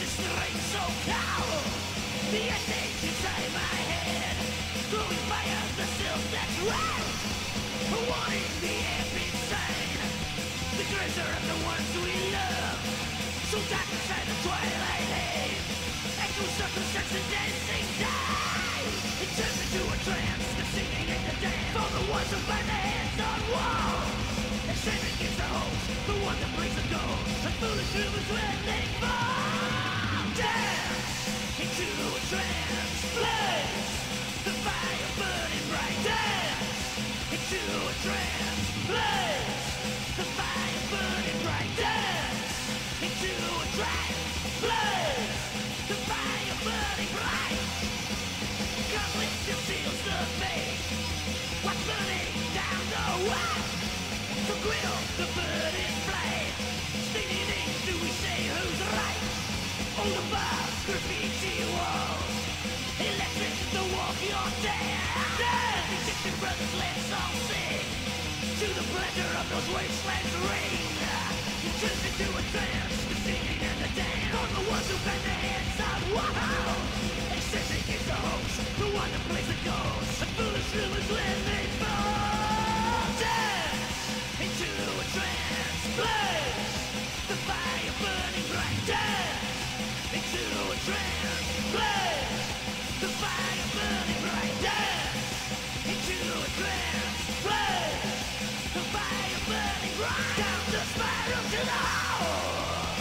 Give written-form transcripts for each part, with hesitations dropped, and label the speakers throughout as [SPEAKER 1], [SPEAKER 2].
[SPEAKER 1] is straight so cold. The endings inside my head, throwing fire the silk that's red. Wanting the amp insane, the graves are of the ones we love. So dark inside the twilight haze, echo circumstance and dancing die. It turns into a trance, the singing and the dance, for the ones who find their hands on walls. Eccentric is the host, the one that brings the ghost, and foolish rumors when they fall. Dance into a trance, blaze the fire burning bright. Dance into a trance, blaze the fire burning bright. Dance into a trance, blaze the fire burning bright. Conflict still seals the fate, what's burning down the way? The quill, the burning flame, stating names, do we say who's right? Oh, the barbs, graffiti walls, electric, the walk your dance. Dance! Eccentric brothers, let's all sing to the pleasure of those wastelands ring. It turns into a trance, the singing and the dance, for the ones who bend their hands on. Wow! Eccentric is the host, the one that plays the ghost, and foolish rumors when they fall. Dance into a trance, blaze the fire burning bright. Dance into a trance, blaze the fire burning bright. Dance into a trance, blaze the fire burning bright. Down the spiral to the hole.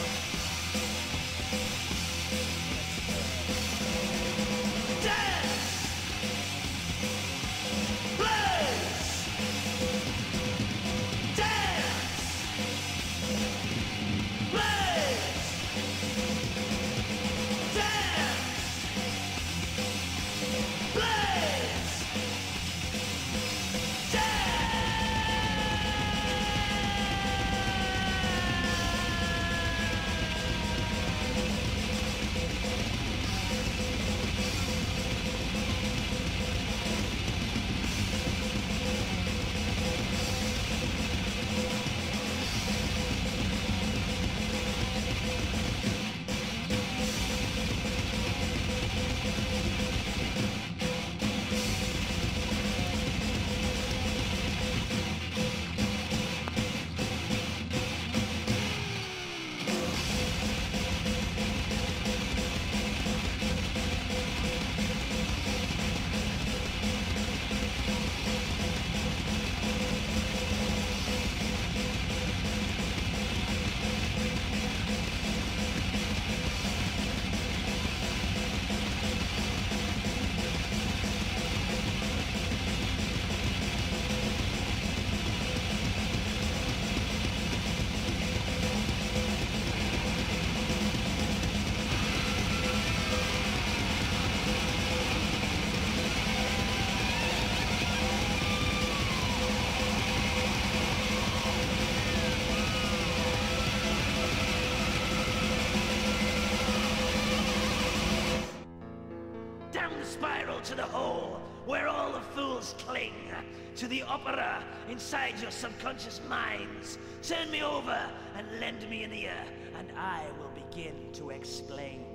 [SPEAKER 1] Dance, blaze, dance, blaze, dance, blaze, to the hole where all the fools cling to the opera inside your subconscious minds. Turn me over and lend me an ear, and I will begin to explain.